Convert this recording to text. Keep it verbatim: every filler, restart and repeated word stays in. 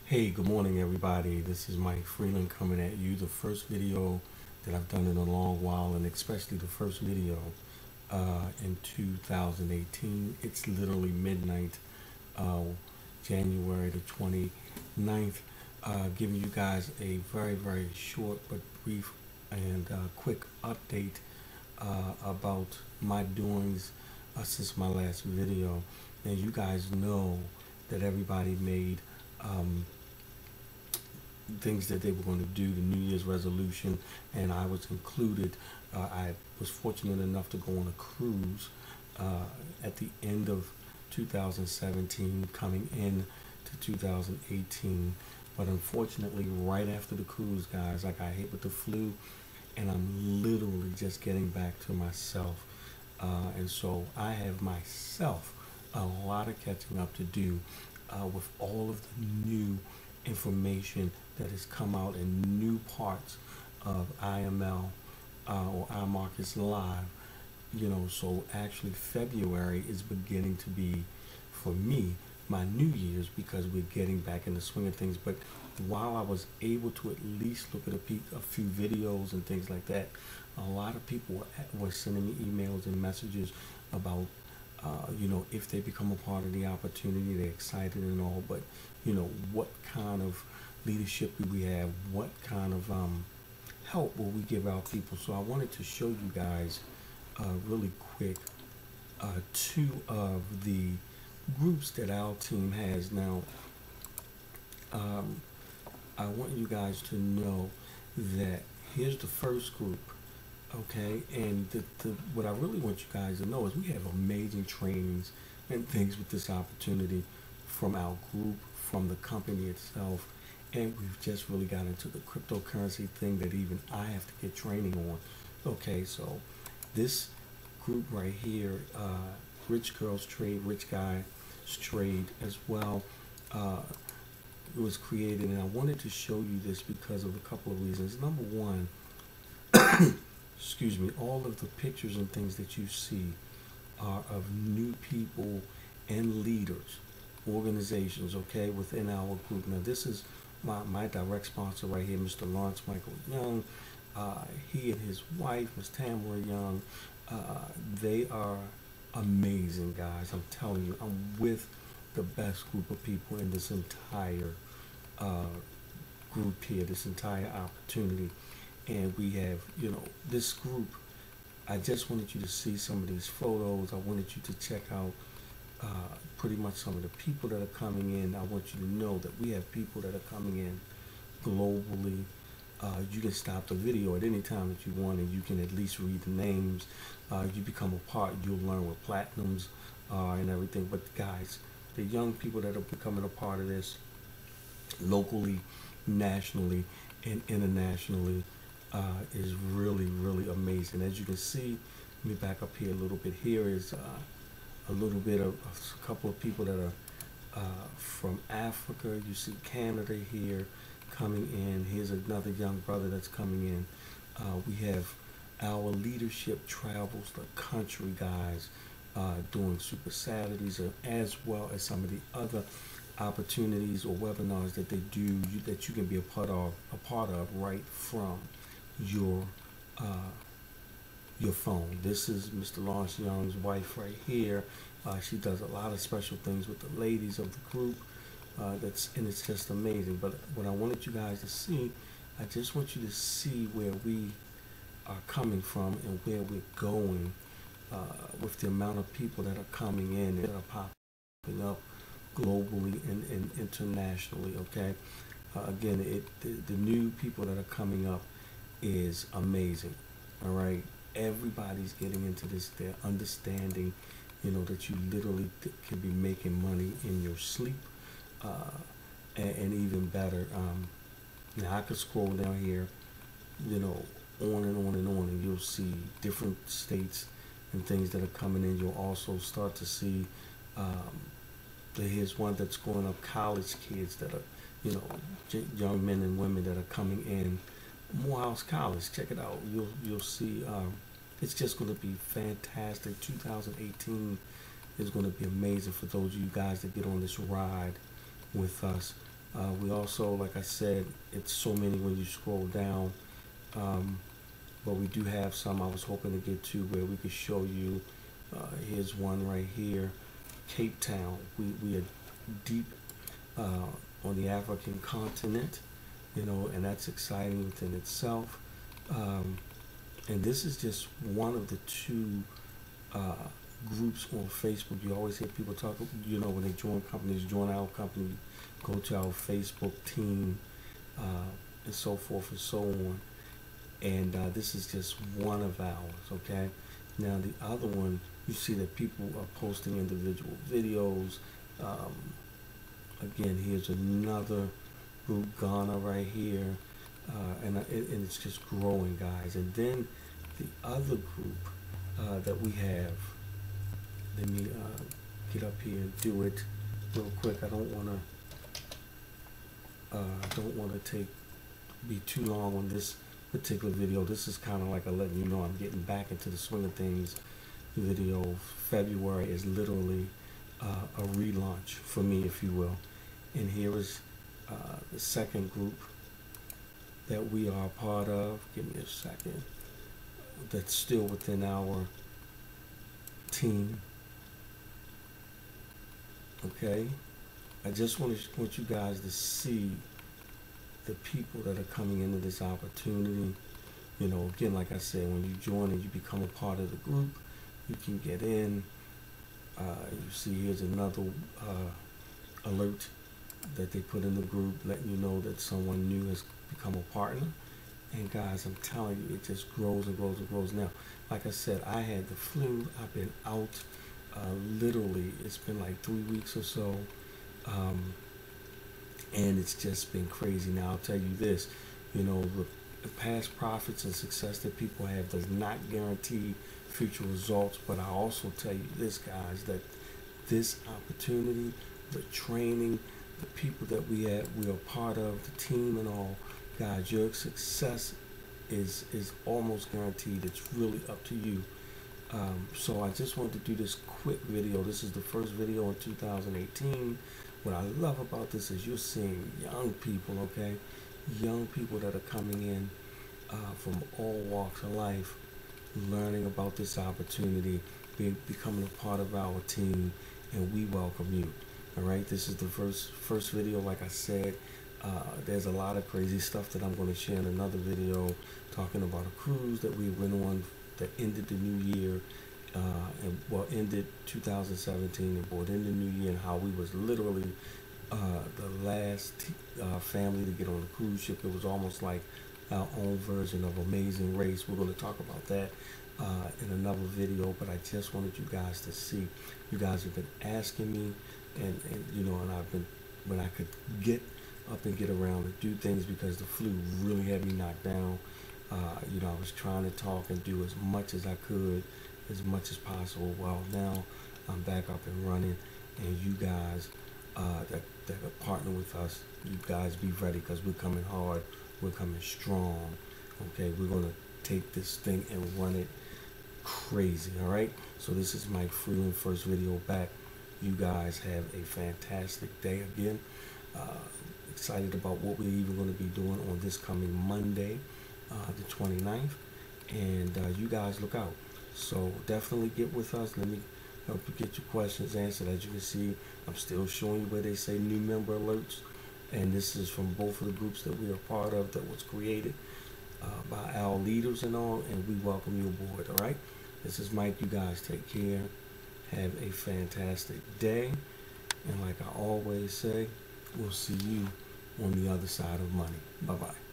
Hey, good morning, everybody. This is Mike Freeland coming at you. The first video that I've done in a long while, and especially the first video uh, in two thousand eighteen. It's literally midnight, uh, January the twenty-ninth. Uh, giving you guys a very, very short but brief and uh, quick update uh, about my doings uh, since my last video. And you guys know that everybody made um, things that they were going to do, the New Year's resolution, and I was included. Uh, I was fortunate enough to go on a cruise uh, at the end of two thousand seventeen, coming in to two thousand eighteen. But unfortunately, right after the cruise, guys, I got hit with the flu, and I'm literally just getting back to myself. Uh, and so I have myself a lot of catching up to do uh, with all of the new information that has come out in new parts of I M L uh, or iMarkets Live. You know, so actually February is beginning to be, for me, my New Year's, because we're getting back in the swing of things. But while I was able to at least look at a, peek, a few videos and things like that, a lot of people were, were sending me emails and messages about, uh, you know, if they become a part of the opportunity, they're excited and all, but, you know, what kind of leadership do we have? What kind of um, help will we give our people? So I wanted to show you guys uh, really quick uh, two of the groups that our team has. Now, um, I want you guys to know that here's the first group, okay? And the, the, what I really want you guys to know is we have amazing trainings and things with this opportunity from our group, from the company itself, and we've just really got into the cryptocurrency thing that even I have to get training on. Okay, so this group right here, uh, Rich Girls Trade, Rich Guys Trade as well, uh, it was created, and I wanted to show you this because of a couple of reasons. Number one, excuse me, all of the pictures and things that you see are of new people and leaders, organizations, okay, within our group. Now, this is my, my direct sponsor right here, Mister Lawrence Michael Young. Uh, he and his wife, Miss Tamara Young, uh, they are amazing guys. I'm telling you, I'm with the best group of people in this entire uh, group here, this entire opportunity. And we have, you know, this group. I just wanted you to see some of these photos. I wanted you to check out uh, pretty much some of the people that are coming in. I want you to know that we have people that are coming in globally. Uh, you can stop the video at any time that you want, and you can at least read the names. Uh, you become a part. You'll learn what platinums are and everything. But guys, the young people that are becoming a part of this, locally, nationally, and internationally, uh, is really, really amazing. As you can see, let me back up here a little bit. Here is uh, a little bit of, of a couple of people that are uh, from Africa. You see Canada here coming in. Here's another young brother that's coming in. Uh, we have our leadership travels the country, guys, uh, doing Super Saturdays, uh, as well as some of the other opportunities or webinars that they do, you, that you can be a part of, a part of right from your uh, your phone. This is Mister Lawrence Young's wife right here. Uh, she does a lot of special things with the ladies of the group. Uh, that's and it's just amazing. But what I wanted you guys to see, I just want you to see where we are coming from and where we're going uh, with the amount of people that are coming in and that are popping up globally and, and internationally. Okay, uh, again, it the, the new people that are coming up is amazing. All right, everybody's getting into this. They're understanding, you know, that you literally th- can be making money in your sleep, uh, and, and even better. Um, now I could scroll down here, you know, on and on and on, and you'll see different states and things that are coming in. You'll also start to see. Um, here's one that's going up, college kids that are, you know, j- young men and women that are coming in. Morehouse College, check it out. You'll you'll see. Um, it's just going to be fantastic. two thousand eighteen is going to be amazing for those of you guys that get on this ride with us. Uh, we also, like I said, it's so many when you scroll down. Um, but we do have some I was hoping to get to where we could show you. Uh, here's one right here, Cape Town. We, we are deep uh, on the African continent, you know, and that's exciting within itself. Um, and this is just one of the two uh, groups on Facebook. You always hear people talk, you know, when they join companies, join our company, go to our Facebook team, uh, and so forth and so on. And uh, this is just one of ours, okay? Now the other one, you see that people are posting individual videos. Um, again, here's another group, Ghana right here. Uh, and, it, and it's just growing, guys. And then the other group uh, that we have, let me uh, get up here and do it real quick. I don't want to, uh, don't want to take be too long on this particular video. This is kind of like a letting you know I'm getting back into the swing of things video. February is literally uh, a relaunch for me, if you will. And here is uh, the second group that we are a part of. Give me a second. That's still within our team. Okay, I just want to want you guys to see the people that are coming into this opportunity. You know, again, like I said, when you join and you become a part of the group, you can get in. Uh, you see, here's another uh, alert that they put in the group, letting you know that someone new has become a partner. And guys, I'm telling you, it just grows and grows and grows. Now, like I said, I had the flu. I've been out. Uh, literally, it's been like three weeks or so. Um, and it's just been crazy. Now, I'll tell you this, you know, the, the past profits and success that people have does not guarantee future results. But I also tell you this, guys, that this opportunity, the training, the people that we have, we are part of, the team and all, guys, your success is is almost guaranteed. It's really up to you. Um, so I just wanted to do this quick video. This is the first video in two thousand eighteen. What I love about this is you're seeing young people, okay? Young people that are coming in uh, from all walks of life, learning about this opportunity, be, becoming a part of our team, and we welcome you. All right, this is the first first video. Like I said, uh, there's a lot of crazy stuff that I'm going to share in another video, talking about a cruise that we went on that ended the new year, uh, and well, ended two thousand seventeen and brought in the new year, and how we was literally uh, the last uh, family to get on a cruise ship. It was almost like our own version of Amazing Race. We're going to talk about that uh, in another video, but I just wanted you guys to see. You guys have been asking me, and, and you know, and I've been, when I could get up and get around and do things, because the flu really had me knocked down. Uh, you know, I was trying to talk and do as much as I could, as much as possible. Well, now I'm back up and running, and you guys uh, that, that are partnering with us, you guys be ready, because we're coming hard, we're coming strong, okay? We're going to take this thing and run it crazy, all right? So this is Mike Freeland, first video back. You guys have a fantastic day again. Uh, excited about what we're even going to be doing on this coming Monday, Uh, the twenty-ninth, and uh, you guys look out. So definitely get with us. Let me help you get your questions answered. As you can see, I'm still showing you where they say new member alerts, and this is from both of the groups that we are part of, that was created uh, by our leaders and all, and we welcome you aboard. All right, this is Mike. You guys take care. Have a fantastic day, and like I always say, we'll see you on the other side of money. Bye bye.